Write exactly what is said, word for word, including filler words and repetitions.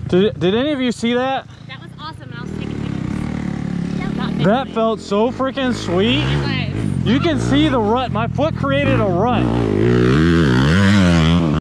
Did, did any of you see that? That was awesome, and I was taking pictures. That felt so freaking sweet. It was. You can see the rut. My foot created a rut.